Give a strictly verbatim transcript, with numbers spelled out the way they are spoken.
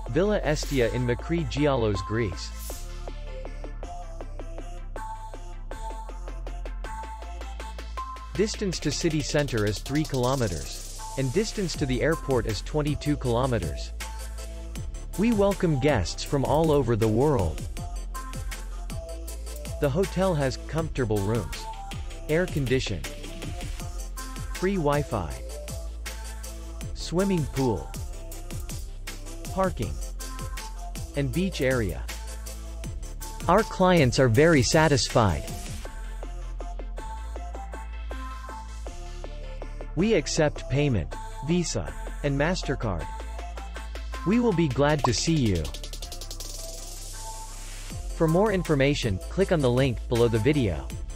Villa Estia in Makry Gialos, Greece. Distance to city center is three kilometers. And distance to the airport is twenty-two kilometers. We welcome guests from all over the world. The hotel has comfortable rooms, air condition, free Wi-Fi, swimming pool, parking, and beach area. Our clients are very satisfied. We accept payment, Visa, and MasterCard. We will be glad to see you. For more information, click on the link below the video.